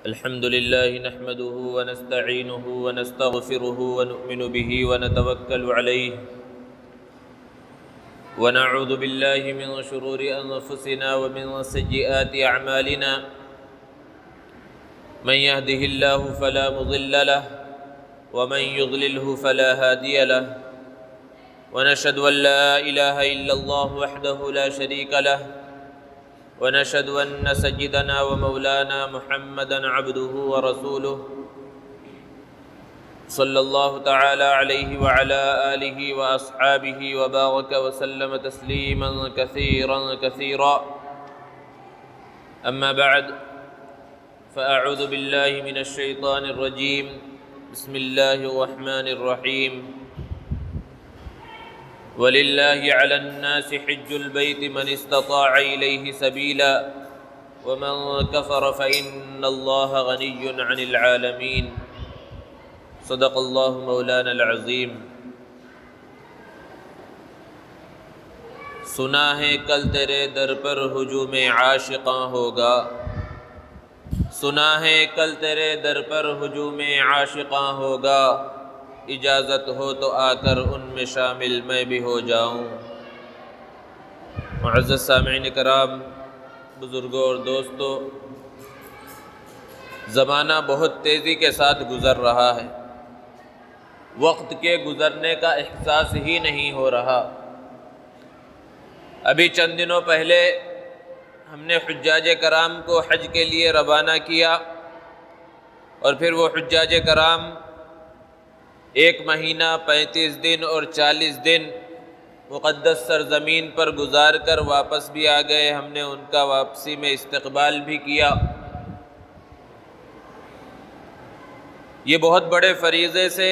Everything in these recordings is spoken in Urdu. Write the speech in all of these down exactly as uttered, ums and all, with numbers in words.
الحمد لله نحمده ونستعينه ونستغفره ونؤمن به ونتوكل عليه ونعوذ بالله من شرور أنفسنا ومن سيئات أعمالنا من يهده الله فلا مضل له ومن يضلله فلا هادي له ونشهد أن لا إله إلا الله وحده لا شريك له ونشهد أن سيدنا ومولانا محمدًا عبده ورسوله صلى الله تعالى عليه وعلى آله وأصحابه وبارك وسلم تسليماً كثيراً كثيراً أما بعد فأعوذ بالله من الشيطان الرجيم بسم الله الرحمن الرحيم وَلِلَّهِ عَلَى النَّاسِ حِجُّ الْبَيْتِ مَنِ اسْتَطَاعَ إِلَيْهِ سَبِيلًا وَمَنْ كَفَرَ فَإِنَّ اللَّهَ غَنِيٌّ عَنِ الْعَالَمِينَ صدق اللہ مولانا العظیم۔ سنا ہے کل تیرے در پر ہجوم عاشقاں ہوگا، سنا ہے کل تیرے در پر ہجوم عاشقاں ہوگا، اجازت ہو تو آ کر ان میں شامل میں بھی ہو جاؤں۔ معزز سامعین کرام، بزرگوں اور دوستو، زمانہ بہت تیزی کے ساتھ گزر رہا ہے، وقت کے گزرنے کا احساس ہی نہیں ہو رہا۔ ابھی چند دنوں پہلے ہم نے حجاج کرام کو حج کے لیے روانہ کیا، اور پھر وہ حجاج کرام ایک مہینہ پینتیس دن اور چالیس دن مقدس سرزمین پر گزار کر واپس بھی آ گئے۔ ہم نے ان کا واپسی میں استقبال بھی کیا۔ یہ بہت بڑے فریضے سے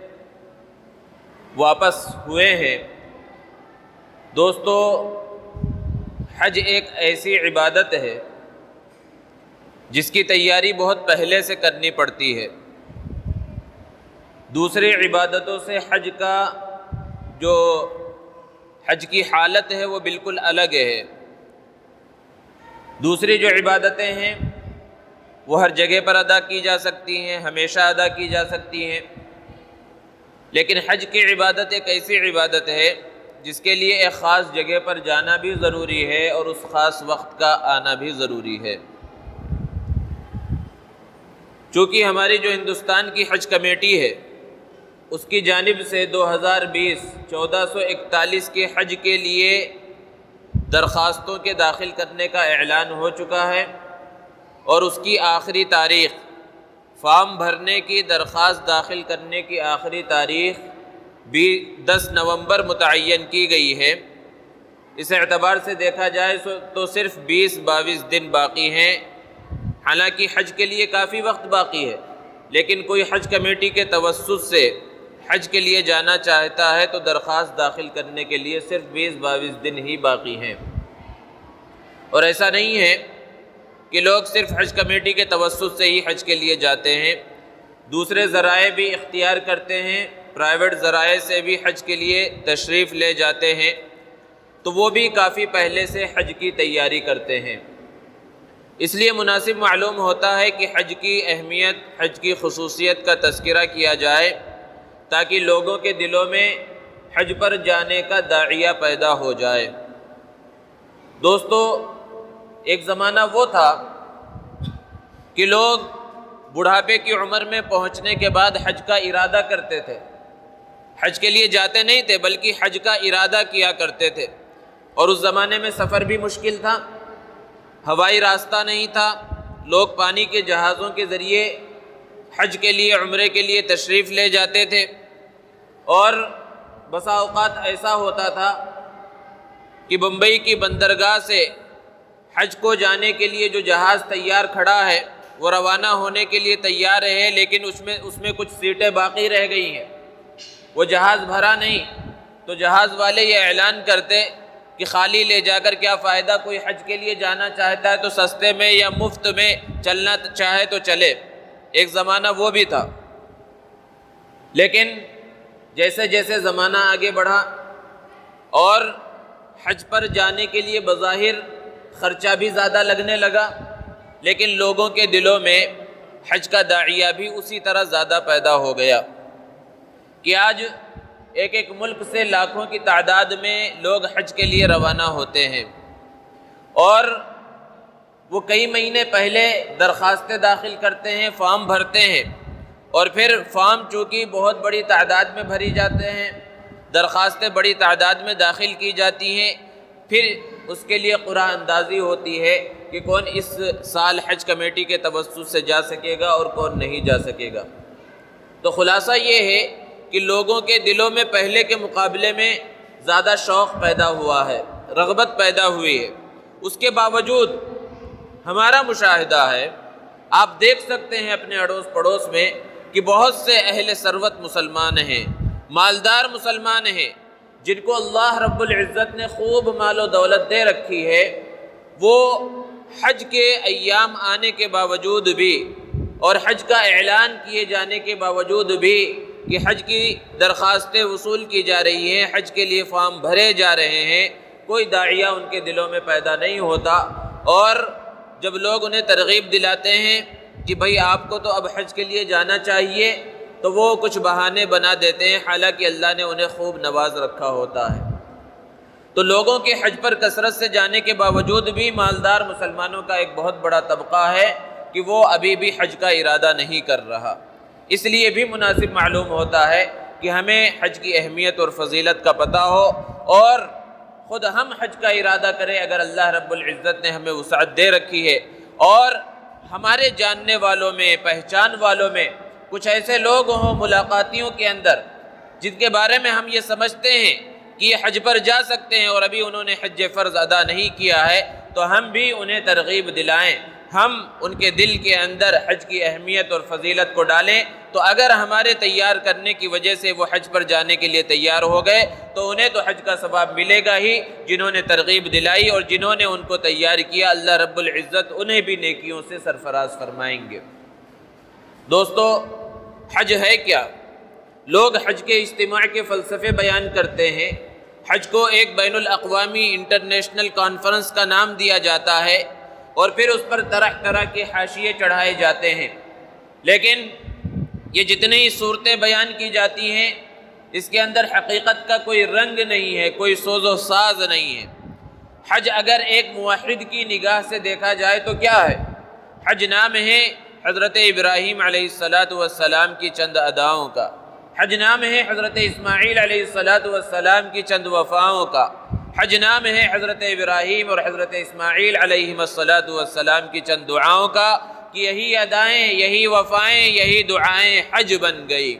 واپس ہوئے ہیں۔ دوستو، حج ایک ایسی عبادت ہے جس کی تیاری بہت پہلے سے کرنی پڑتی ہے۔ دوسری عبادتوں سے حج کا جو حج کی حالت ہے وہ بالکل الگ ہے۔ دوسری جو عبادتیں ہیں وہ ہر جگہ پر ادا کی جا سکتی ہیں، ہمیشہ ادا کی جا سکتی ہیں، لیکن حج کی عبادت ایک ایسی عبادت ہے جس کے لیے ایک خاص جگہ پر جانا بھی ضروری ہے اور اس خاص وقت کا آنا بھی ضروری ہے۔ چونکہ ہماری جو ہندوستان کی حج کمیٹی ہے، اس کی جانب سے دو ہزار بیس چودہ سو اکتالیس کے حج کے لیے درخواستوں کے داخل کرنے کا اعلان ہو چکا ہے، اور اس کی آخری تاریخ، فارم بھرنے کی درخواست داخل کرنے کی آخری تاریخ بھی دس نومبر متعین کی گئی ہے۔ اس اعتبار سے دیکھا جائے تو صرف بیس باویس دن باقی ہیں۔ حالانکہ حج کے لیے کافی وقت باقی ہے، لیکن کوئی حج کمیٹی کے توسط سے حج کے لیے جانا چاہتا ہے تو درخواست داخل کرنے کے لیے صرف بیس باویس دن ہی باقی ہیں۔ اور ایسا نہیں ہے کہ لوگ صرف حج کمیٹی کے توسط سے ہی حج کے لیے جاتے ہیں، دوسرے ذرائع بھی اختیار کرتے ہیں، پرائیویٹ ذرائع سے بھی حج کے لیے تشریف لے جاتے ہیں، تو وہ بھی کافی پہلے سے حج کی تیاری کرتے ہیں۔ اس لیے مناسب معلوم ہوتا ہے کہ حج کی اہمیت، حج کی خصوصیت کا تذکرہ کیا جائے، تاکہ لوگوں کے دلوں میں حج پر جانے کا داعیہ پیدا ہو جائے۔ دوستو، ایک زمانہ وہ تھا کہ لوگ بڑھاپے کی عمر میں پہنچنے کے بعد حج کا ارادہ کرتے تھے، حج کے لیے جاتے نہیں تھے بلکہ حج کا ارادہ کیا کرتے تھے۔ اور اس زمانے میں سفر بھی مشکل تھا، ہوائی راستہ نہیں تھا، لوگ پانی کے جہازوں کے ذریعے حج کے لیے، عمرے کے لیے تشریف لے جاتے تھے، اور بسا اوقات ایسا ہوتا تھا کہ بمبئی کی بندرگاہ سے حج کو جانے کے لیے جو جہاز تیار کھڑا ہے وہ روانہ ہونے کے لیے تیار ہے، لیکن اس میں اس میں کچھ سیٹیں باقی رہ گئی ہیں، وہ جہاز بھرا نہیں، تو جہاز والے یہ اعلان کرتے کہ خالی لے جا کر کیا فائدہ، کوئی حج کے لیے جانا چاہتا ہے تو سستے میں یا مفت میں چلنا چاہے تو چلے۔ ایک زمانہ وہ بھی تھا، لیکن جیسے جیسے زمانہ آگے بڑھا اور حج پر جانے کے لیے بظاہر خرچہ بھی زیادہ لگنے لگا، لیکن لوگوں کے دلوں میں حج کا داعیہ بھی اسی طرح زیادہ پیدا ہو گیا کہ آج ایک ایک ملک سے لاکھوں کی تعداد میں لوگ حج کے لیے روانہ ہوتے ہیں، اور وہ کئی مہینے پہلے درخواستیں داخل کرتے ہیں، فارم بھرتے ہیں، اور پھر فارم چونکہ بہت بڑی تعداد میں بھری جاتے ہیں، درخواستیں بڑی تعداد میں داخل کی جاتی ہیں، پھر اس کے لیے قرعہ اندازی ہوتی ہے کہ کون اس سال حج کمیٹی کے توسط سے جا سکے گا اور کون نہیں جا سکے گا۔ تو خلاصہ یہ ہے کہ لوگوں کے دلوں میں پہلے کے مقابلے میں زیادہ شوق پیدا ہوا ہے، رغبت پیدا ہوئی ہے۔ اس کے باوجود ہمارا مشاہدہ ہے، آپ دیکھ سکتے ہیں اپنے اڑوس پڑوس میں کہ بہت سے اہل ثروت مسلمان ہیں، مالدار مسلمان ہیں، جن کو اللہ رب العزت نے خوب مال و دولت دے رکھی ہے، وہ حج کے ایام آنے کے باوجود بھی اور حج کا اعلان کیے جانے کے باوجود بھی کہ حج کی درخواستیں وصول کی جا رہی ہیں، حج کے لیے فارم بھرے جا رہے ہیں، کوئی داعیہ ان کے دلوں میں پیدا نہیں ہوتا، اور جب لوگ انہیں ترغیب دلاتے ہیں کہ بھئی آپ کو تو اب حج کے لیے جانا چاہیے، تو وہ کچھ بہانے بنا دیتے ہیں، حالانکہ اللہ نے انہیں خوب نواز رکھا ہوتا ہے۔ تو لوگوں کے حج پر کثرت سے جانے کے باوجود بھی مالدار مسلمانوں کا ایک بہت بڑا طبقہ ہے کہ وہ ابھی بھی حج کا ارادہ نہیں کر رہا۔ اس لیے بھی مناسب معلوم ہوتا ہے کہ ہمیں حج کی اہمیت اور فضیلت کا پتہ ہو، اور خود ہم حج کا ارادہ کریں اگر اللہ رب العزت نے ہمیں وسعت دے رکھی ہے، اور ہمارے جاننے والوں میں، پہچان والوں میں کچھ ایسے لوگ ہوں ملاقاتیوں کے اندر جن کے بارے میں ہم یہ سمجھتے ہیں کہ یہ حج پر جا سکتے ہیں اور ابھی انہوں نے حج فرض ادا نہیں کیا ہے، تو ہم بھی انہیں ترغیب دلائیں، ہم ان کے دل کے اندر حج کی اہمیت اور فضیلت کو ڈالیں، تو اگر ہمارے تیار کرنے کی وجہ سے وہ حج پر جانے کے لیے تیار ہو گئے تو انہیں تو حج کا ثواب ملے گا ہی، جنہوں نے ترغیب دلائی اور جنہوں نے ان کو تیار کیا، اللہ رب العزت انہیں بھی نیکیوں سے سرفراز فرمائیں گے۔ دوستو، حج ہے کیا؟ لوگ حج کے اجتماع کے فلسفے بیان کرتے ہیں، حج کو ایک بین الاقوامی انٹرنیشنل کانفرنس کا نام دیا جاتا ہے، اور پھر اس پر طرح طرح کے حاشیے چڑھائے جاتے ہیں، لیکن یہ جتنی صورتیں بیان کی جاتی ہیں اس کے اندر حقیقت کا کوئی رنگ نہیں ہے، کوئی سوز و ساز نہیں ہے۔ حج اگر ایک موحد کی نگاہ سے دیکھا جائے تو کیا ہے؟ حج نام ہے حضرت ابراہیم علیہ الصلاۃ والسلام کی چند اداؤں کا، حج نام ہے حضرت اسماعیل علیہ الصلاۃ والسلام کی چند وفاؤں کا، حج نام ہے حضرت ابراہیم اور حضرت اسماعیل علیہ الصلاۃ والسلام کی چند دعاؤں کا، کہ یہی ادائیں، یہی وفائیں، یہی دعائیں حج بن گئی۔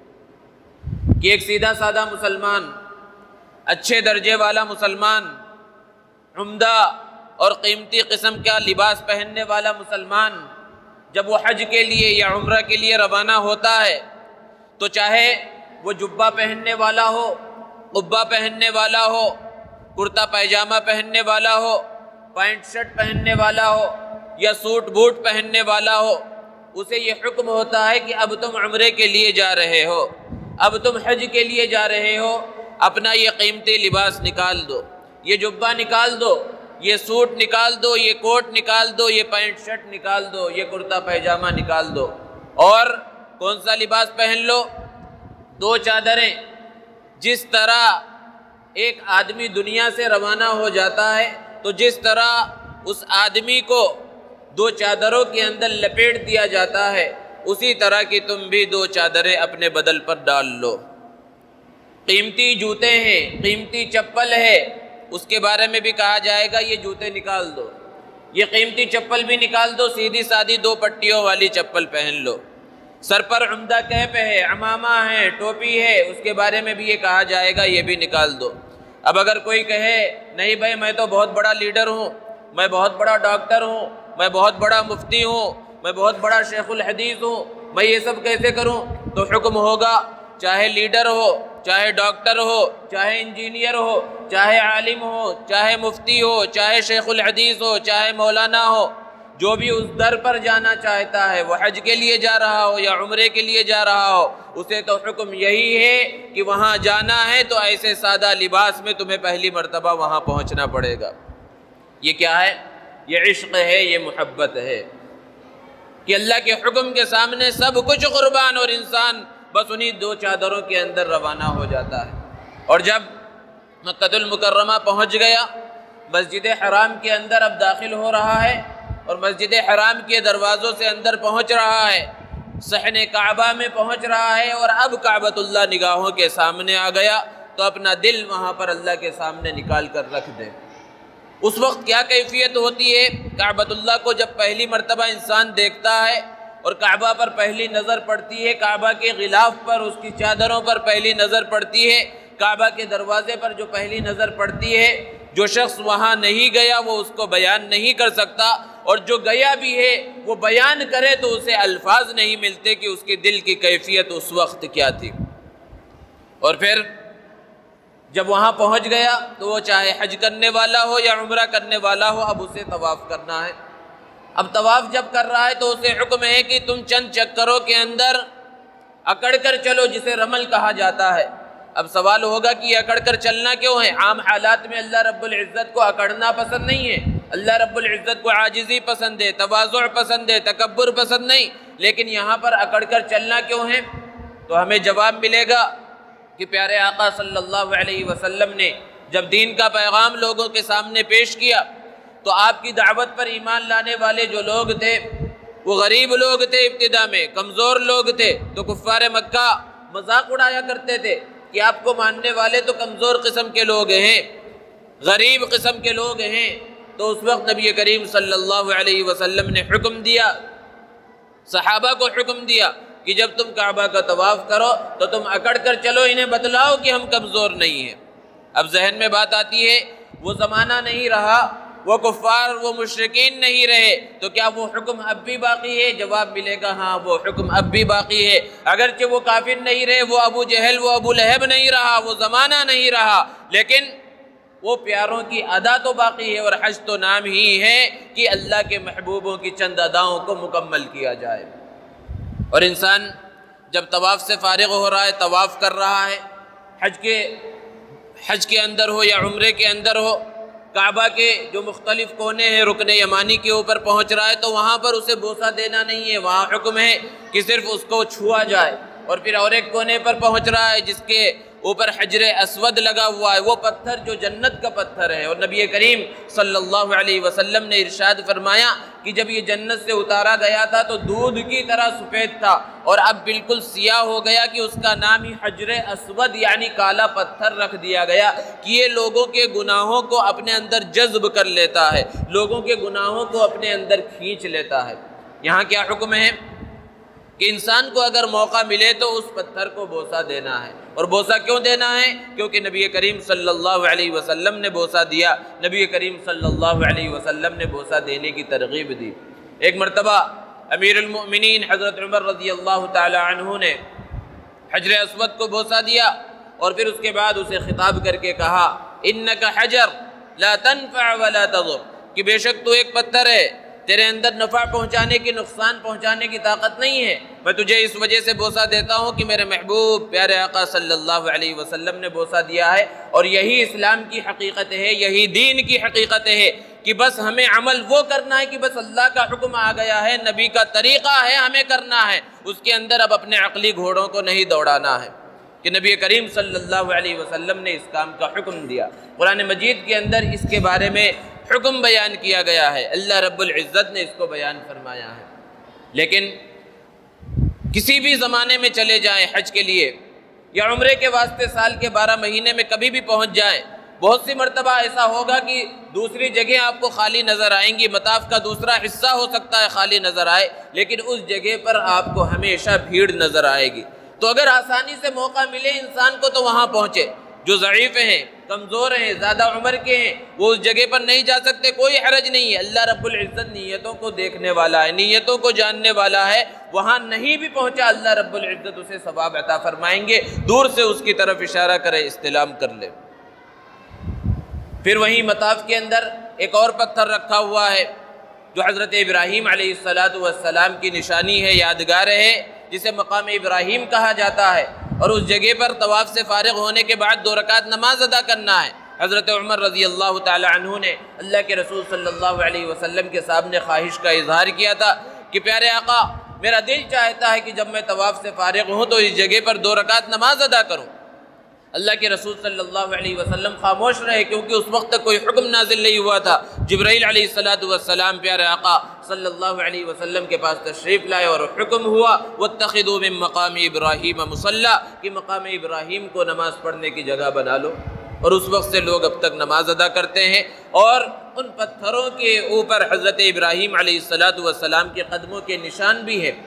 کہ ایک سیدھا سادہ مسلمان، اچھے درجے والا مسلمان، عمدہ اور قیمتی قسم کا لباس پہننے والا مسلمان جب وہ حج کے لیے یا عمرہ کے لیے روانہ ہوتا ہے تو چاہے وہ جبہ پہننے والا ہو، قبہ پہننے والا ہو، کرتا پائجامہ پہننے والا ہو، پینٹ شرٹ پہننے والا ہو یا سوٹ بوٹ پہننے والا ہو، اسے یہ حکم ہوتا ہے کہ اب تم عمرے کے لیے جا رہے ہو، اب تم حج کے لیے جا رہے ہو، اپنا یہ قیمتی لباس نکال دو، یہ جبہ نکال دو، یہ سوٹ نکال دو، یہ کوٹ نکال دو، یہ پینٹ شرٹ نکال دو، یہ کرتا پائجامہ نکال دو، اور کون سا لباس پہن لو؟ دو چادریں۔ جس طرح ایک آدمی دنیا سے روانہ ہو جاتا ہے تو جس طرح اس آدمی کو دو چادروں کے اندر لپیٹ دیا جاتا ہے، اسی طرح کی تم بھی دو چادریں اپنے بدل پر ڈال لو۔ قیمتی جوتے ہیں، قیمتی چپل ہے، اس کے بارے میں بھی کہا جائے گا یہ جوتے نکال دو، یہ قیمتی چپل بھی نکال دو، سیدھی سادھی دو پٹیوں والی چپل پہن لو۔ سر پر عمدہ کیپ ہے، عمامہ ہے، ٹوپی ہے، اس کے بارے میں بھی یہ کہا جائے گا یہ بھی نکال دو۔ اب اگر کوئی کہے نہیں بھائی میں تو بہت بڑا لیڈر ہوں، میں بہت بڑا ڈاکٹر ہوں، میں بہت بڑا مفتی ہوں، میں بہت بڑا شیخ الحدیث ہوں، میں یہ سب کیسے کروں؟ تو حکم ہوگا چاہے لیڈر ہو، چاہے ڈاکٹر ہو، چاہے انجینئر ہو، چاہے عالم ہو، چاہے مفتی ہو، چاہے شیخ الحدیث ہو، چاہے مولانا ہو، جو بھی اس در پر جانا چاہتا ہے، وہ حج کے لیے جا رہا ہو یا عمرے کے لیے جا رہا ہو، اسے تو حکم یہی ہے کہ وہاں جانا ہے تو ایسے سادہ لباس میں تمہیں پہلی مرتبہ وہاں پہنچنا پڑے گا۔ یہ کیا ہے؟ یہ عشق ہے، یہ محبت ہے۔ کہ اللہ کے حکم کے سامنے سب کچھ قربان، اور انسان بس انہی دو چادروں کے اندر روانہ ہو جاتا ہے۔ اور جب مکہ المکرمہ پہنچ گیا، مسجد حرام کے اندر اب داخل ہو رہا ہے، اور مسجد حرام کے دروازوں سے اندر پہنچ رہا ہے، صحن کعبہ میں پہنچ رہا ہے، اور اب کعبۃ اللہ نگاہوں کے سامنے آ گیا، تو اپنا دل وہاں پر اللہ کے سامنے نکال کر رکھ دے۔ اس وقت کیا کیفیت ہوتی ہے؟ کعبۃ اللہ کو جب پہلی مرتبہ انسان دیکھتا ہے اور کعبہ پر پہلی نظر پڑتی ہے، کعبہ کے غلاف پر، اس کی چادروں پر پہلی نظر پڑتی ہے، کعبہ کے دروازے پر جو پہلی نظر پڑتی ہے، جو شخص وہاں نہیں گیا وہ اس کو بیان نہیں کر سکتا، اور جو گیا بھی ہے وہ بیان کرے تو اسے الفاظ نہیں ملتے کہ اس کے دل کی کیفیت اس وقت کیا تھی۔ اور پھر جب وہاں پہنچ گیا تو وہ چاہے حج کرنے والا ہو یا عمرہ کرنے والا ہو، اب اسے طواف کرنا ہے۔ اب طواف جب کر رہا ہے تو اسے حکم ہے کہ تم چند چکروں کے اندر اکڑ کر چلو، جسے رمل کہا جاتا ہے۔ اب سوال ہوگا کہ یہ اکڑ کر چلنا کیوں ہے؟ عام حالات میں اللہ رب العزت کو اکڑنا پسند نہیں ہے، اللہ رب العزت کو عاجزی پسند ہے، تواضع پسند ہے، تکبر پسند نہیں، لیکن یہاں پر اکڑ کر چلنا کیوں ہے؟ تو ہمیں جواب ملے گا کہ پیارے آقا صلی اللہ علیہ وسلم نے جب دین کا پیغام لوگوں کے سامنے پیش کیا تو آپ کی دعوت پر ایمان لانے والے جو لوگ تھے وہ غریب لوگ تھے، ابتدا میں کمزور لوگ تھے، تو کفار مکہ مذاق اڑایا کرتے تھے کہ آپ کو ماننے والے تو کمزور قسم کے لوگ ہیں، غریب قسم کے لوگ ہیں۔ تو اس وقت نبی کریم صلی اللہ علیہ وسلم نے حکم دیا، صحابہ کو حکم دیا کہ جب تم کعبہ کا طواف کرو تو تم اکڑ کر چلو، انہیں بتلاؤ کہ ہم کمزور نہیں ہیں۔ اب ذہن میں بات آتی ہے، وہ زمانہ نہیں رہا، وہ کفار وہ مشرکین نہیں رہے، تو کیا وہ حکم اب بھی باقی ہے؟ جواب ملے گا ہاں، وہ حکم اب بھی باقی ہے۔ اگرچہ وہ کافر نہیں رہے، وہ ابو جہل وہ ابو لہب نہیں رہا، وہ زمانہ نہیں رہا، لیکن وہ پیاروں کی ادا تو باقی ہے، اور حج تو نام ہی ہے کہ اللہ کے محبوبوں کی چند اداؤں کو مکمل کیا جائے۔ اور انسان جب طواف سے فارغ ہو رہا ہے، طواف کر رہا ہے، حج کے حج کے اندر ہو یا عمرے کے اندر ہو، کعبہ کے جو مختلف کونے ہیں، رکن یمانی کے اوپر پہنچ رہا ہے تو وہاں پر اسے بوسہ دینا نہیں ہے، وہاں حکم ہے کہ صرف اس کو چھوا جائے۔ اور پھر اور ایک کونے پر پہنچ رہا ہے جس کے اوپر حجر اسود لگا ہوا ہے، وہ پتھر جو جنت کا پتھر ہے، اور نبی کریم صلی اللہ علیہ وسلم نے ارشاد فرمایا کہ جب یہ جنت سے اتارا گیا تھا تو دودھ کی طرح سفید تھا، اور اب بالکل سیاہ ہو گیا کہ اس کا نام ہی حجر اسود یعنی کالا پتھر رکھ دیا گیا کہ یہ لوگوں کے گناہوں کو اپنے اندر جذب کر لیتا ہے، لوگوں کے گناہوں کو اپنے اندر کھینچ لیتا ہے۔ یہاں کیا حکم ہے کہ انسان کو اگر موقع ملے تو اس پتھر کو بوسہ دینا ہے۔ اور بوسہ کیوں دینا ہے؟ کیونکہ نبی کریم صلی اللہ علیہ وسلم نے بوسہ دیا، نبی کریم صلی اللہ علیہ وسلم نے بوسہ دینے کی ترغیب دی۔ ایک مرتبہ امیر المؤمنین حضرت عمر رضی اللہ تعالی عنہ نے حجر اسود کو بوسہ دیا، اور پھر اس کے بعد اسے خطاب کر کے کہا انک حجر لا تنفع ولا تضر، کہ بے شک تو ایک پتھر ہے، تیرے اندر نفع پہنچانے کی نقصان پہنچانے کی طاقت نہیں ہے، میں تجھے اس وجہ سے بوسہ دیتا ہوں کہ میرے محبوب پیارے آقا صلی اللہ علیہ وسلم نے بوسہ دیا ہے۔ اور یہی اسلام کی حقیقت ہے، یہی دین کی حقیقت ہے کہ بس ہمیں عمل وہ کرنا ہے کہ بس اللہ کا حکم آ گیا ہے، نبی کا طریقہ ہے، ہمیں کرنا ہے، اس کے اندر اب اپنے عقلی گھوڑوں کو نہیں دوڑانا ہے کہ نبی کریم صلی اللہ علیہ وسلم نے اس کام کا حکم دیا۔ قرآن مجید کے اندر اس کے بارے میں حکم بیان کیا گیا ہے، اللہ رب العزت نے اس کو بیان فرمایا ہے۔ لیکن کسی بھی زمانے میں چلے جائیں حج کے لیے یا عمرے کے واسطے سال کے بارہ مہینے میں کبھی بھی پہنچ جائیں، بہت سی مرتبہ ایسا ہوگا کہ دوسری جگہ آپ کو خالی نظر آئیں گی، مطاف کا دوسرا حصہ ہو سکتا ہے خالی نظر آئے، لیکن اس جگہ پر آپ کو ہمیشہ بھیڑ نظر آئے گی۔ تو اگر آسانی سے موقع ملے انسان کو تو وہاں پہنچے۔ جو ضعیف ہیں، کمزور ہیں، زیادہ عمر کے ہیں، وہ اس جگہ پر نہیں جا سکتے، کوئی حرج نہیں ہے، اللہ رب العزت نیتوں کو دیکھنے والا ہے، نیتوں کو جاننے والا ہے، وہاں نہیں بھی پہنچا اللہ رب العزت اسے ثواب عطا فرمائیں گے، دور سے اس کی طرف اشارہ کرے، استلام کر لے۔ پھر وہیں مطاف کے اندر ایک اور پتھر رکھا ہوا ہے جو حضرت ابراہیم علیہ السلام کی نشانی ہے، یادگار ہے، جسے مقام ابراہیم کہا جاتا ہے، اور اس جگہ پر طواف سے فارغ ہونے کے بعد دو رکعت نماز ادا کرنا ہے۔ حضرت عمر رضی اللہ تعالی عنہ نے اللہ کے رسول صلی اللہ علیہ وسلم کے سامنے خواہش کا اظہار کیا تھا کہ پیارے آقا میرا دل چاہتا ہے کہ جب میں طواف سے فارغ ہوں تو اس جگہ پر دو رکعت نماز ادا کروں۔ اللہ کے رسول صلی اللہ علیہ وسلم خاموش رہے، کیونکہ اس وقت تک کوئی حکم نازل نہیں ہوا تھا۔ جبرائیل علیہ الصلوۃ والسلام پیارے آقا صلی اللہ علیہ وسلم کے پاس تشریف لائے اور حکم ہوا واتخذوا من مقام ابراہیم مصلی، کہ مقام ابراہیم کو نماز پڑھنے کی جگہ بنا لو۔ اور اس وقت سے لوگ اب تک نماز ادا کرتے ہیں، اور ان پتھروں کے اوپر حضرت ابراہیم علیہ الصلوۃ والسلام کے قدموں کے نشان بھی ہیں۔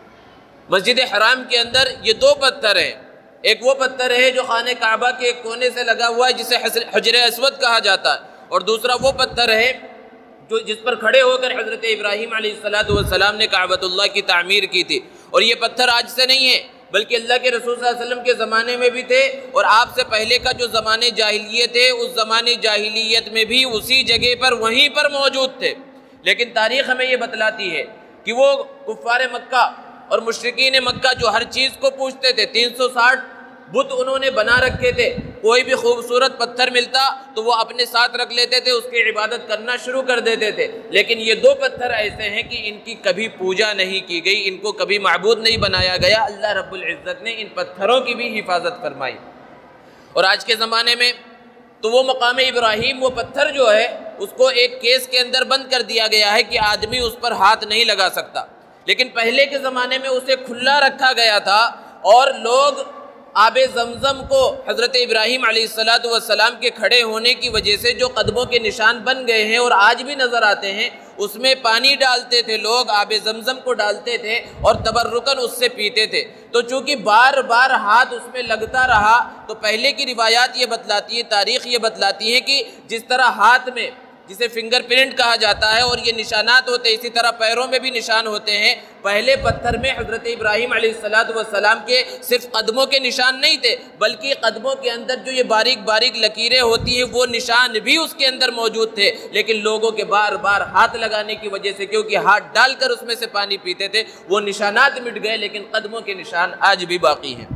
مسجد حرام کے اندر یہ دو پتھر ہیں، ایک وہ پتھر ہے جو خانہ کعبہ کے ایک کونے سے لگا ہوا ہے جسے حجر اسود کہا جاتا ہے، اور دوسرا وہ پتھر ہے جو جس پر کھڑے ہو کر حضرت ابراہیم علیہ الصلوۃ والسلام نے کعبۃ اللہ کی تعمیر کی تھی۔ اور یہ پتھر آج سے نہیں ہے، بلکہ اللہ کے رسول صلی اللہ علیہ وسلم کے زمانے میں بھی تھے، اور آپ سے پہلے کا جو زمانے جاہلیت ہے اس زمانے جاہلیت میں بھی اسی جگہ پر وہیں پر موجود تھے۔ لیکن تاریخ ہمیں یہ بتلاتی ہے کہ وہ کفار مکہ اور مشرکین مکہ جو ہر چیز کو پوچھتے تھے، تین سو ساٹھ بت انہوں نے بنا رکھے تھے، کوئی بھی خوبصورت پتھر ملتا تو وہ اپنے ساتھ رکھ لیتے تھے، اس کی عبادت کرنا شروع کر دیتے تھے۔ لیکن یہ دو پتھر ایسے ہیں کہ ان کی کبھی پوجا نہیں کی گئی، ان کو کبھی معبود نہیں بنایا گیا۔ اللہ رب العزت نے ان پتھروں کی بھی حفاظت فرمائی۔ اور آج کے زمانے میں تو وہ مقام ابراہیم، وہ پتھر جو ہے اس کو ایک کیس کے اندر بند کر دیا گیا ہے کہ آدمی اس پر ہاتھ نہیں لگا سکتا، لیکن پہلے کے زمانے میں اسے کھلا رکھا گیا تھا، اور لوگ آب زمزم کو حضرت ابراہیم علیہ الصلوۃ والسلام کے کھڑے ہونے کی وجہ سے جو قدموں کے نشان بن گئے ہیں اور آج بھی نظر آتے ہیں، اس میں پانی ڈالتے تھے لوگ، آب زمزم کو ڈالتے تھے اور تبرکاً اس سے پیتے تھے۔ تو چونکہ بار بار ہاتھ اس میں لگتا رہا، تو پہلے کی روایات یہ بتلاتی ہے، تاریخ یہ بتلاتی ہے کہ جس طرح ہاتھ میں جسے فنگر پرنٹ کہا جاتا ہے اور یہ نشانات ہوتے ہیں، اسی طرح پیروں میں بھی نشان ہوتے ہیں۔ پہلے پتھر میں حضرت ابراہیم علیہ الصلوۃ والسلام کے صرف قدموں کے نشان نہیں تھے، بلکہ قدموں کے اندر جو یہ باریک باریک لکیریں ہوتی ہیں وہ نشان بھی اس کے اندر موجود تھے، لیکن لوگوں کے بار بار ہاتھ لگانے کی وجہ سے، کیونکہ ہاتھ ڈال کر اس میں سے پانی پیتے تھے، وہ نشانات مٹ گئے، لیکن قدموں کے نشان آج بھی باقی ہیں۔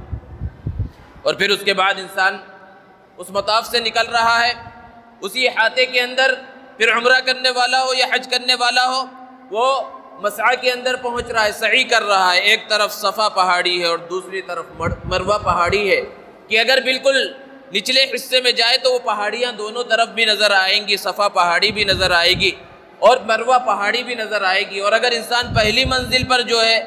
اور پھر اس کے بعد انسان اس مطاف سے نکل رہا ہے، اسی احاطے کے اندر پھر عمرہ کرنے والا ہو یا حج کرنے والا ہو، وہ مسعی کے اندر پہنچ رہا ہے، سعی کر رہا ہے۔ ایک طرف صفا پہاڑی ہے اور دوسری طرف مروہ پہاڑی ہے، کہ اگر بالکل نچلے حصے میں جائے تو وہ پہاڑیاں دونوں طرف بھی نظر آئیں گی، صفا پہاڑی بھی نظر آئے گی اور مروہ پہاڑی بھی نظر آئے گی۔ اور اگر انسان پہلی منزل پر جو ہے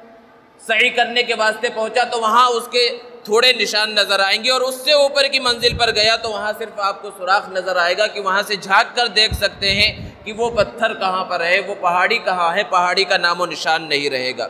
سعی کرنے کے واسطے پہنچا تو وہاں اس کے تھوڑے نشان نظر آئیں گے، اور اس سے اوپر کی منزل پر گیا تو وہاں صرف آپ کو سوراخ نظر آئے گا کہ وہاں سے جھانک کر دیکھ سکتے ہیں کہ وہ پتھر کہاں پر ہے، وہ پہاڑی کہاں ہے، پہاڑی کا نام و نشان نہیں رہے گا۔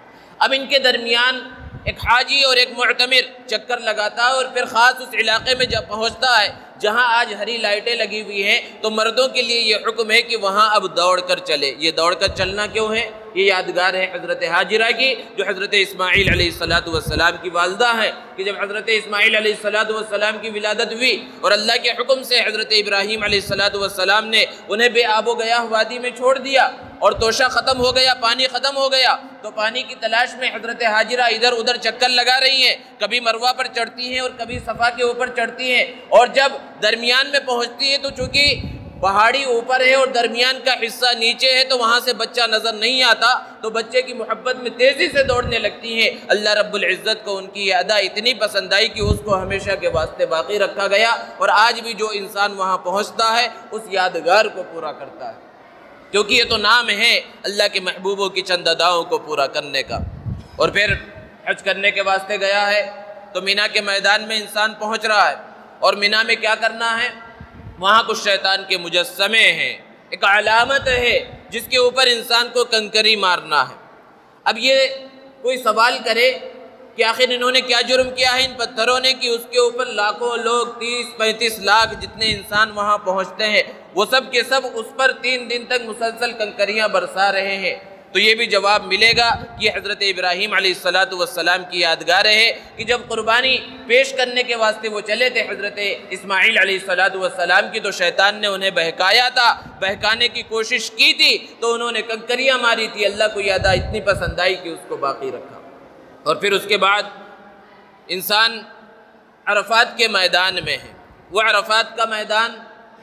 اب ان کے درمیان ایک حاجی اور ایک معتمر چکر لگاتا ہے، اور پھر خاص اس علاقے میں جب پہنچتا ہے جہاں آج ہری لائٹیں لگی ہوئی ہیں، تو مردوں کے لیے یہ حکم ہے کہ وہاں اب دوڑ کر چلے۔ یہ دوڑ کر چلنا کیوں ہے؟ یہ یادگار ہے حضرت ہاجرہ کی، جو حضرت اسماعیل علیہ الصلوۃ والسلام کی والدہ ہے، کہ جب حضرت اسماعیل علیہ الصلوۃ والسلام کی ولادت ہوئی اور اللہ کے حکم سے حضرت ابراہیم علیہ الصلوۃ والسلام نے انہیں بے آب و گیاہ وادی میں چھوڑ دیا، اور توشہ ختم ہو گیا، پانی ختم ہو گیا، تو پانی کی تلاش میں حضرت ہاجرہ ادھر ادھر چکر لگا رہی ہیں، کبھی مروہ پر چڑھتی ہیں اور کبھی صفا کے اوپر چڑھتی ہیں، اور جب درمیان میں پہنچتی ہے تو چونکہ پہاڑی اوپر ہے اور درمیان کا حصہ نیچے ہے تو وہاں سے بچہ نظر نہیں آتا، تو بچے کی محبت میں تیزی سے دوڑنے لگتی ہیں۔ اللہ رب العزت کو ان کی یہ ادا اتنی پسند آئی کہ اس کو ہمیشہ کے واسطے باقی رکھا گیا، اور آج بھی جو انسان وہاں پہنچتا ہے اس یادگار کو پورا کرتا ہے، کیونکہ یہ تو نام ہے اللہ کے محبوبوں کی چند اداؤں کو پورا کرنے کا۔ اور پھر حج کرنے کے واسطے گیا ہے تو مینا کے میدان میں انسان پہنچ رہا ہے، اور مینا میں کیا کرنا ہے؟ وہاں کچھ شیطان کے مجسمے ہیں، ایک علامت ہے جس کے اوپر انسان کو کنکری مارنا ہے۔ اب یہ کوئی سوال کرے کہ آخر انہوں نے کیا جرم کیا ہے ان پتھروں نے کہ اس کے اوپر لاکھوں لوگ، تیس پینتیس لاکھ جتنے انسان وہاں پہنچتے ہیں، وہ سب کے سب اس پر تین دن تک مسلسل کنکریاں برسا رہے ہیں؟ تو یہ بھی جواب ملے گا کہ حضرت ابراہیم علیہ الصلوۃ والسلام کی یادگار ہے کہ جب قربانی پیش کرنے کے واسطے وہ چلے تھے حضرت اسماعیل علیہ الصلوۃ والسلام کی، تو شیطان نے انہیں بہکایا تھا، بہکانے کی کوشش کی تھی، تو انہوں نے کنکریاں ماری تھی۔ اللہ کو یہ ادا اتنی پسند آئی کہ اس کو باقی رکھا۔ اور پھر اس کے بعد انسان عرفات کے میدان میں ہے۔ وہ عرفات کا میدان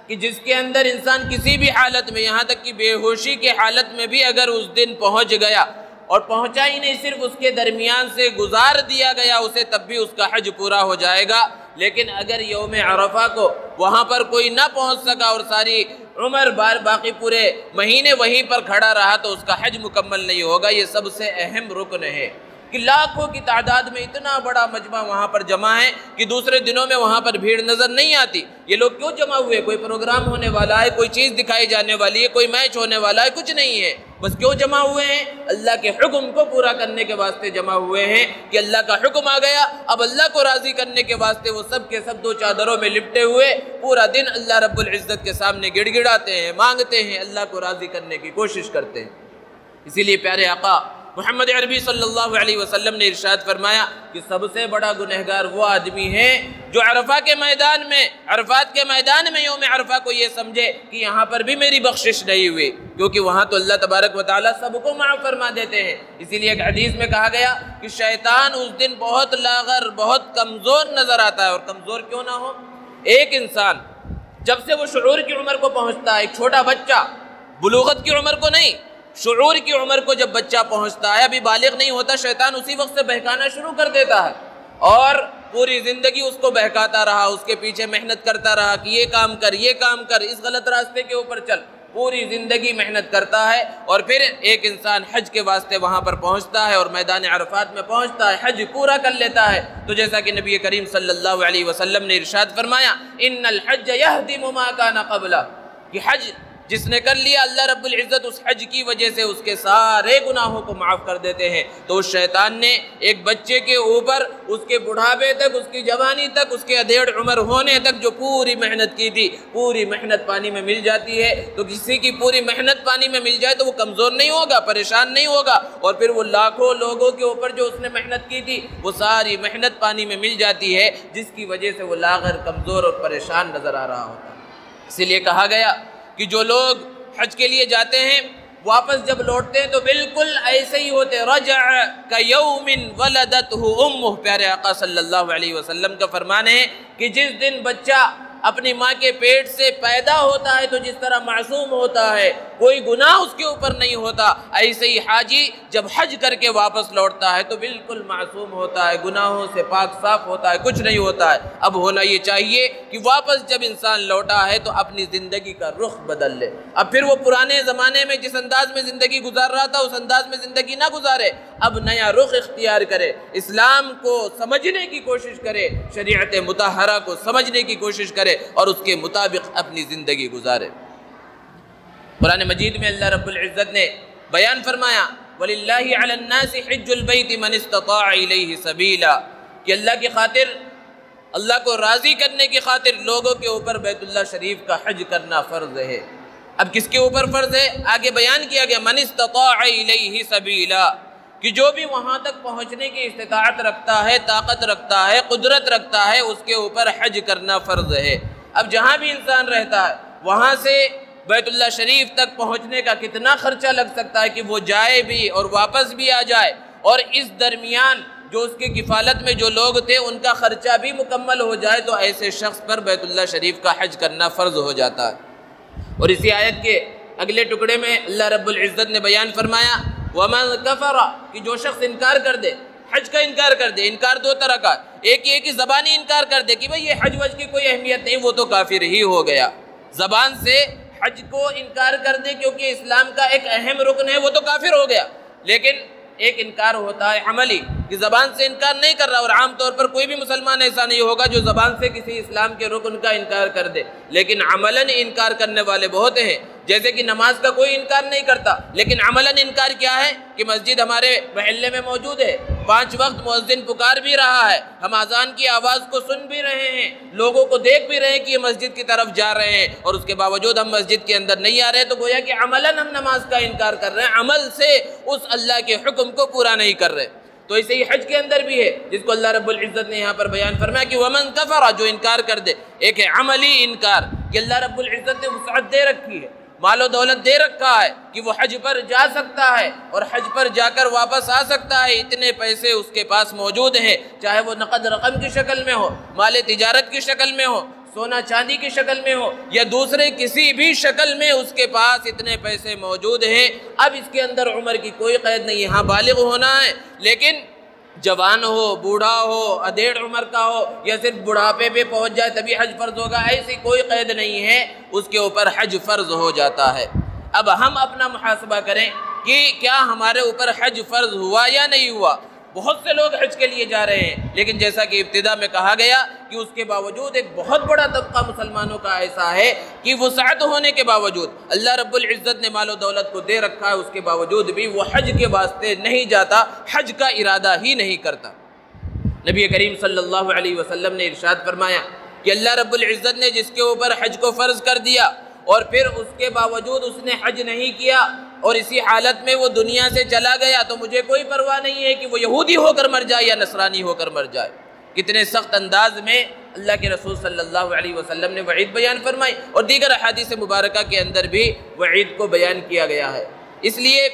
کہ جس کے اندر انسان کسی بھی حالت میں، یہاں تک کہ بے ہوشی کے حالت میں بھی اگر اس دن پہنچ گیا، اور پہنچا ہی نہیں، صرف اس کے درمیان سے گزار دیا گیا اسے، تب بھی اس کا حج پورا ہو جائے گا۔ لیکن اگر یوم عرفہ کو وہاں پر کوئی نہ پہنچ سکا اور ساری عمر بار باقی پورے مہینے وہیں پر کھڑا رہا تو اس کا حج مکمل نہیں ہوگا۔ یہ سب سے اہم رکن ہے کہ لاکھوں کی تعداد میں اتنا بڑا مجمع وہاں پر جمع ہے کہ دوسرے دنوں میں وہاں پر بھیڑ نظر نہیں آتی۔ یہ لوگ کیوں جمع ہوئے؟ کوئی پروگرام ہونے والا ہے، کوئی چیز دکھائی جانے والی ہے، کوئی میچ ہونے والا ہے، کچھ نہیں ہے۔ بس کیوں جمع ہوئے ہیں؟ اللہ کے حکم کو پورا کرنے کے واسطے جمع ہوئے ہیں کہ اللہ کا حکم آ گیا، اب اللہ کو راضی کرنے کے واسطے وہ سب کے سب دو چادروں میں لپٹے ہوئے پورا دن اللہ رب العزت کے سامنے گڑ گڑاتے ہیں، مانگتے ہیں، اللہ کو راضی کرنے کی کوشش کرتے ہیں۔ اسی لیے پیارے آقا محمد عربی صلی اللہ علیہ وسلم نے ارشاد فرمایا کہ سب سے بڑا گنہگار وہ آدمی ہے جو عرفہ کے میدان میں، عرفات کے میدان میں یوم عرفہ کو یہ سمجھے کہ یہاں پر بھی میری بخشش نہیں ہوئی، کیونکہ وہاں تو اللہ تبارک و تعالیٰ سب کو معاف فرما دیتے ہیں۔ اسی لیے ایک حدیث میں کہا گیا کہ شیطان اس دن بہت لاغر، بہت کمزور نظر آتا ہے، اور کمزور کیوں نہ ہو؟ ایک انسان جب سے وہ شعور کی عمر کو پہنچتا ہے، ایک چھوٹا بچہ، بلوغت کی عمر کو نہیں، شعور کی عمر کو جب بچہ پہنچتا ہے، ابھی بالغ نہیں ہوتا، شیطان اسی وقت سے بہکانا شروع کر دیتا ہے، اور پوری زندگی اس کو بہکاتا رہا، اس کے پیچھے محنت کرتا رہا کہ یہ کام کر، یہ کام کر، اس غلط راستے کے اوپر چل، پوری زندگی محنت کرتا ہے، اور پھر ایک انسان حج کے واسطے وہاں پر پہنچتا ہے اور میدان عرفات میں پہنچتا ہے، حج پورا کر لیتا ہے۔ تو جیسا کہ نبی کریم صلی اللہ علیہ وسلم نے ارشاد فرمایا، ان الحج یہدم ما کان قبلہ، کہ حج جس نے کر لیا، اللہ رب العزت اس حج کی وجہ سے اس کے سارے گناہوں کو معاف کر دیتے ہیں۔ تو اس شیطان نے ایک بچے کے اوپر اس کے بڑھاپے تک، اس کی جوانی تک، اس کے ادھیڑ عمر ہونے تک جو پوری محنت کی تھی، پوری محنت پانی میں مل جاتی ہے۔ تو کسی کی پوری محنت پانی میں مل جائے تو وہ کمزور نہیں ہوگا، پریشان نہیں ہوگا، اور پھر وہ لاکھوں لوگوں کے اوپر جو اس نے محنت کی تھی وہ ساری محنت پانی میں مل جاتی ہے، جس کی وجہ سے وہ لاغر، کمزور اور پریشان نظر آ رہا ہوتا ہے۔ اسی لیے کہا گیا کہ جو لوگ حج کے لیے جاتے ہیں واپس جب لوٹتے ہیں تو بالکل ایسے ہی ہوتے، رجع کیوم ولدتہ امہ، پیارے آقا صلی اللہ علیہ وسلم کا فرمان ہے کہ جس دن بچہ اپنی ماں کے پیٹ سے پیدا ہوتا ہے تو جس طرح معصوم ہوتا ہے، کوئی گناہ اس کے اوپر نہیں ہوتا، ایسے ہی حاجی جب حج کر کے واپس لوٹتا ہے تو بالکل معصوم ہوتا ہے، گناہوں سے پاک صاف ہوتا ہے، کچھ نہیں ہوتا ہے۔ اب ہونا یہ چاہیے کہ واپس جب انسان لوٹا ہے تو اپنی زندگی کا رخ بدل لے، اب پھر وہ پرانے زمانے میں جس انداز میں زندگی گزار رہا تھا اس انداز میں زندگی نہ گزارے، اب نیا رخ اختیار کرے، اسلام کو سمجھنے کی کوشش کرے، شریعت مطہرہ کو سمجھنے کی کوشش کرے اور اس کے مطابق اپنی زندگی گزارے۔ قرآن مجید میں اللہ رب العزت نے بیان فرمایا، وَلِلَّهِ عَلَى النَّاسِ حِجُّ الْبَيْتِ مَنِ اسْتَطَاعَ إِلَيْهِ سَبِيلًا، کہ اللہ کی خاطر، اللہ کو راضی کرنے کی خاطر لوگوں کے اوپر بیت اللہ شریف کا حج کرنا فرض ہے۔ اب کس کے اوپر فرض ہے؟ آگے بیان کیا گیا، مَنِ اسْتَطَاعَ إِلَيْهِ سَبِيلًا، کہ جو بھی وہاں تک پہنچنے کی استطاعت رکھتا ہے، طاقت رکھتا ہے، قدرت رکھتا ہے، اس کے اوپر حج کرنا فرض ہے۔ اب جہاں بھی انسان رہتا ہے وہاں سے بیت اللہ شریف تک پہنچنے کا کتنا خرچہ لگ سکتا ہے کہ وہ جائے بھی اور واپس بھی آ جائے، اور اس درمیان جو اس کی کفالت میں جو لوگ تھے ان کا خرچہ بھی مکمل ہو جائے تو ایسے شخص پر بیت اللہ شریف کا حج کرنا فرض ہو جاتا ہے۔ اور اسی آیت کے اگلے ٹکڑے میں اللہ رب العزت نے بیان فرمایا، وَمَنْ كَفَرَ، کہ جو شخص انکار کر دے، حج کا انکار کر دے، انکار دو طرح کا، ایک یہ کہ زبانی انکار کر دے کہ بھئی یہ حج وج کی کوئی اہمیت نہیں، وہ تو کافر ہی ہو گیا، زبان سے حج کو انکار کر دے کیونکہ اسلام کا ایک اہم رکن ہے، وہ تو کافر ہو گیا۔ لیکن ایک انکار ہوتا ہے عملی، کہ زبان سے انکار نہیں کر رہا، اور عام طور پر کوئی بھی مسلمان ایسا نہیں ہوگا جو زبان سے کسی اسلام کے رکن کا انکار کر دے، لیکن عملاً انکار کرنے والے بہت ہیں، جیسے کہ نماز کا کوئی انکار نہیں کرتا، لیکن عملاً انکار کیا ہے کہ مسجد ہمارے محلے میں موجود ہے، پانچ وقت مؤذن پکار بھی رہا ہے، ہم اذان کی آواز کو سن بھی رہے ہیں، لوگوں کو دیکھ بھی رہے ہیں کہ یہ مسجد کی طرف جا رہے ہیں، اور اس کے باوجود ہم مسجد کے اندر نہیں آ رہے، تو گویا کہ عملاً ہم نماز کا انکار کر رہے ہیں، عمل سے اس اللہ کے حکم کو پورا نہیں کر رہے۔ تو اسے ہی حج کے اندر بھی ہے، جس کو اللہ رب العزت نے یہاں پر بیان فرمایا کہ وَمَنْ كَفَرَ، جو انکار کر دے۔ ایک ہے عملی انکار کہ اللہ رب العزت نے وسعت دے رکھی ہے، مال و دولت دے رکھا ہے کہ وہ حج پر جا سکتا ہے اور حج پر جا کر واپس آ سکتا ہے، اتنے پیسے اس کے پاس موجود ہیں، چاہے وہ نقد رقم کی شکل میں ہو، مال تجارت کی شکل میں ہو، سونا چاندی کی شکل میں ہو یا دوسرے کسی بھی شکل میں اس کے پاس اتنے پیسے موجود ہیں۔ اب اس کے اندر عمر کی کوئی قید نہیں ہے، ہاں بالغ ہونا ہے، لیکن جوان ہو، بوڑھا ہو، ادھیڑ عمر کا ہو یا صرف بڑھاپے پہ پہنچ جائے تبھی حج فرض ہوگا، ایسی کوئی قید نہیں ہے، اس کے اوپر حج فرض ہو جاتا ہے۔ اب ہم اپنا محاسبہ کریں کہ کیا ہمارے اوپر حج فرض ہوا یا نہیں ہوا۔ بہت سے لوگ حج کے لیے جا رہے ہیں، لیکن جیسا کہ ابتدا میں کہا گیا کہ اس کے باوجود ایک بہت بڑا طبقہ مسلمانوں کا ایسا ہے کہ وسعت ہونے کے باوجود، اللہ رب العزت نے مال و دولت کو دے رکھا ہے، اس کے باوجود بھی وہ حج کے واسطے نہیں جاتا، حج کا ارادہ ہی نہیں کرتا۔ نبی کریم صلی اللہ علیہ وسلم نے ارشاد فرمایا کہ اللہ رب العزت نے جس کے اوپر حج کو فرض کر دیا اور پھر اس کے باوجود اس نے حج نہیں کیا اور اسی حالت میں وہ دنیا سے چلا گیا تو مجھے کوئی پرواہ نہیں ہے کہ وہ یہودی ہو کر مر جائے یا نصرانی ہو کر مر جائے۔ کتنے سخت انداز میں اللہ کے رسول صلی اللہ علیہ وسلم نے وعید بیان فرمائی اور دیگر احادیث مبارکہ کے اندر بھی وعید کو بیان کیا گیا ہے۔ اس لیے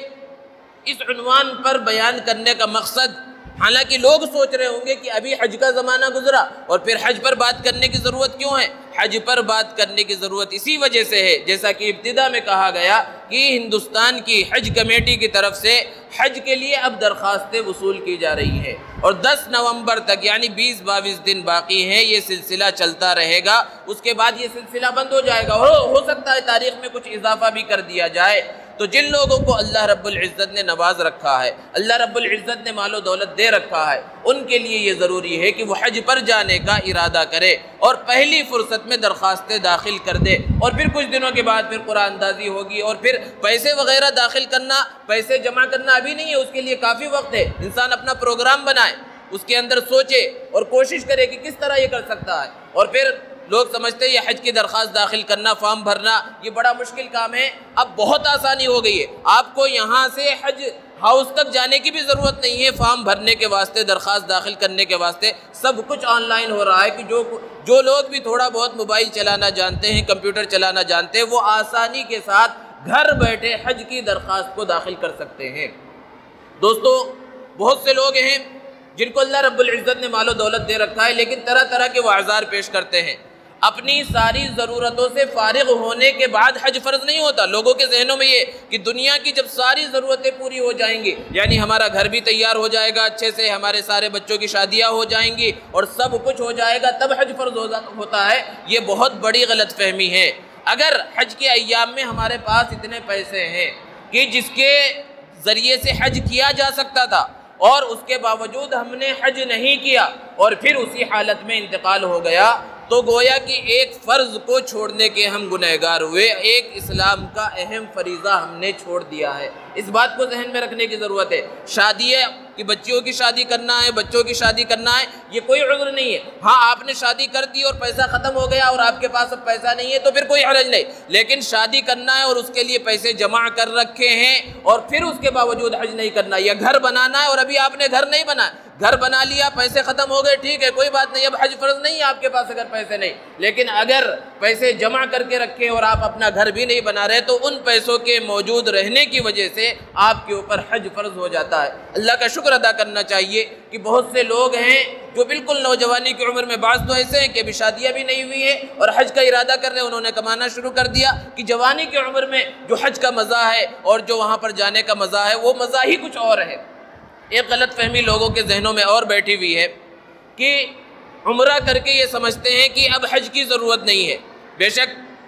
اس عنوان پر بیان کرنے کا مقصد، حالانکہ لوگ سوچ رہے ہوں گے کہ ابھی حج کا زمانہ گزرا اور پھر حج پر بات کرنے کی ضرورت کیوں ہے؟ حج پر بات کرنے کی ضرورت اسی وجہ سے ہے، جیسا کہ ابتدا میں کہا گیا کہ ہندوستان کی حج کمیٹی کی طرف سے حج کے لیے اب درخواستیں وصول کی جا رہی ہیں اور دس نومبر تک یعنی بیس باویس دن باقی ہیں، یہ سلسلہ چلتا رہے گا۔ اس کے بعد یہ سلسلہ بند ہو جائے گا، ہو ہو سکتا ہے تاریخ میں کچھ اضافہ بھی کر دیا جائے۔ تو جن لوگوں کو اللہ رب العزت نے نواز رکھا ہے، اللہ رب العزت نے مال و دولت دے رکھا ہے، ان کے لیے یہ ضروری ہے کہ وہ حج پر جانے کا ارادہ کرے اور پہلی فرصت میں درخواستیں داخل کر دے، اور پھر کچھ دنوں کے بعد پھر قرآن اندازی ہوگی اور پھر پیسے وغیرہ داخل کرنا، پیسے جمع کرنا ابھی نہیں ہے، اس کے لیے کافی وقت ہے۔ انسان اپنا پروگرام بنائے، اس کے اندر سوچے اور کوشش کرے کہ کس طرح یہ کر سکتا ہے، اور پھر لوگ سمجھتے ہیں یہ حج کی درخواست داخل کرنا، فارم بھرنا یہ بڑا مشکل کام ہے، اب بہت آسانی ہو گئی ہے۔ آپ کو یہاں سے حج ہاؤس تک جانے کی بھی ضرورت نہیں ہے، فارم بھرنے کے واسطے، درخواست داخل کرنے کے واسطے سب کچھ آن لائن ہو رہا ہے کہ جو جو لوگ بھی تھوڑا بہت موبائل چلانا جانتے ہیں، کمپیوٹر چلانا جانتے ہیں، وہ آسانی کے ساتھ گھر بیٹھے حج کی درخواست کو داخل کر سکتے ہیں۔ دوستو، بہت سے لوگ ہیں جن کو اللہ رب العزت نے مال و دولت دے رکھا ہے، لیکن طرح طرح کے وہ اعذار پیش کرتے ہیں۔ اپنی ساری ضرورتوں سے فارغ ہونے کے بعد حج فرض نہیں ہوتا۔ لوگوں کے ذہنوں میں یہ کہ دنیا کی جب ساری ضرورتیں پوری ہو جائیں گی، یعنی ہمارا گھر بھی تیار ہو جائے گا اچھے سے، ہمارے سارے بچوں کی شادیاں ہو جائیں گی اور سب کچھ ہو جائے گا، تب حج فرض ہوتا ہے۔ یہ بہت بڑی غلط فہمی ہے۔ اگر حج کے ایام میں ہمارے پاس اتنے پیسے ہیں کہ جس کے ذریعے سے حج کیا جا سکتا تھا اور اس کے باوجود ہم نے حج نہیں کیا اور پھر اسی حالت میں انتقال ہو گیا، تو گویا کہ ایک فرض کو چھوڑنے کے ہم گنہگار ہوئے، ایک اسلام کا اہم فریضہ ہم نے چھوڑ دیا ہے۔ اس بات کو ذہن میں رکھنے کی ضرورت ہے۔ شادی ہے کہ بچیوں کی شادی کرنا ہے، بچوں کی شادی کرنا ہے، یہ کوئی عذر نہیں ہے۔ ہاں، آپ نے شادی کر دی اور پیسہ ختم ہو گیا اور آپ کے پاس اب پیسہ نہیں ہے تو پھر کوئی حرج نہیں، لیکن شادی کرنا ہے اور اس کے لیے پیسے جمع کر رکھے ہیں اور پھر اس کے باوجود حج نہیں کرنا، یا گھر بنانا ہے اور ابھی آپ نے گھر نہیں بنا، گھر بنا لیا، پیسے ختم ہو گئے، ٹھیک ہے کوئی بات نہیں، اب حج فرض نہیں ہے آپ کے پاس اگر پیسے نہیں، لیکن اگر پیسے جمع کر کے رکھے اور آپ اپنا گھر بھی نہیں بنا رہے تو ان پیسوں کے موجود رہنے کی وجہ سے آپ کے اوپر حج فرض ہو جاتا ہے۔ اللہ کا شکر ادا کرنا چاہیے کہ بہت سے لوگ ہیں جو بالکل نوجوانی کی عمر میں، بعض تو ایسے ہیں کہ ابھی شادیاں بھی نہیں ہوئی ہیں اور حج کا ارادہ کر رہے ہیں، انہوں نے کمانا شروع کر دیا کہ جوانی کی عمر میں جو حج کا مزہ ہے اور جو وہاں پر جانے کا مزہ ہے وہ مزہ ہی کچھ اور ہے۔ ایک غلط فہمی لوگوں کے ذہنوں میں اور بیٹھی ہوئی ہے کہ عمرہ کر کے یہ سمجھتے ہیں کہ اب حج کی ضرورت نہیں ہے۔ بے شک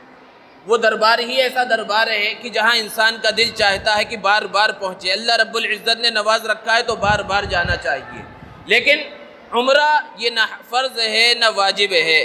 وہ دربار ہی ایسا دربار ہے کہ جہاں انسان کا دل چاہتا ہے کہ بار بار پہنچے، اللہ رب العزت نے نواز رکھا ہے تو بار بار جانا چاہیے، لیکن عمرہ یہ نہ فرض ہے نہ واجب ہے،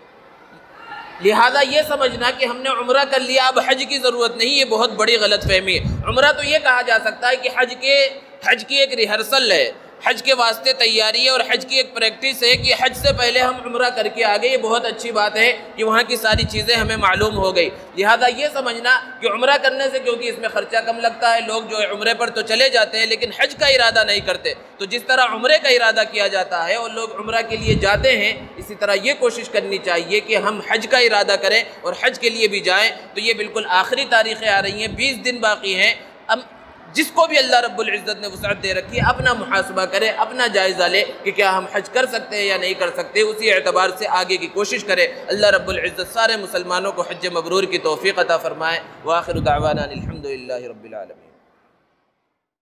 لہذا یہ سمجھنا کہ ہم نے عمرہ کر لیا اب حج کی ضرورت نہیں، یہ بہت بڑی غلط فہمی ہے۔ عمرہ تو یہ کہا جا سکتا ہے کہ حج کے حج کی ایک ریہرسل ہے، حج کے واسطے تیاری ہے اور حج کی ایک پریکٹس ہے کہ حج سے پہلے ہم عمرہ کر کے آگے، یہ بہت اچھی بات ہے کہ وہاں کی ساری چیزیں ہمیں معلوم ہو گئی، لہذا یہ سمجھنا کہ عمرہ کرنے سے، کیونکہ اس میں خرچہ کم لگتا ہے، لوگ جو ہے عمرے پر تو چلے جاتے ہیں لیکن حج کا ارادہ نہیں کرتے، تو جس طرح عمرے کا ارادہ کیا جاتا ہے اور لوگ عمرہ کے لیے جاتے ہیں، اسی طرح یہ کوشش کرنی چاہیے کہ ہم حج کا ارادہ کریں اور حج کے لیے بھی جائیں۔ تو یہ بالکل آخری تاریخیں آ رہی ہیں، بیس دن باقی ہیں، اب جس کو بھی اللہ رب العزت نے وسعت دے رکھی ہے اپنا محاسبہ کرے، اپنا جائزہ لے کہ کیا ہم حج کر سکتے ہیں یا نہیں کر سکتے، اسی اعتبار سے آگے کی کوشش کرے۔ اللہ رب العزت سارے مسلمانوں کو حج مبرور کی توفیق عطا فرمائے۔ وآخر دعوانا الحمدللہ رب العالمین۔